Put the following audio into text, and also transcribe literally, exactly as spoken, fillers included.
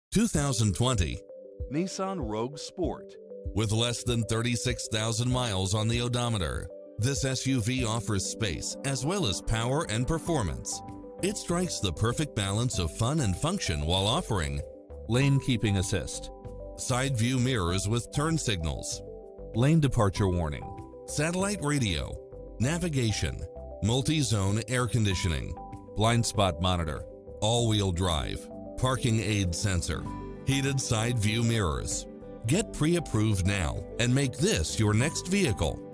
two thousand twenty Nissan Rogue Sport. With less than thirty-six thousand miles on the odometer, this S U V offers space as well as power and performance. It strikes the perfect balance of fun and function while offering lane keeping assist, side view mirrors with turn signals, lane departure warning, satellite radio, navigation, multi-zone air conditioning, blind spot monitor, all-wheel drive, parking aid sensor, heated side view mirrors. Get pre-approved now and make this your next vehicle.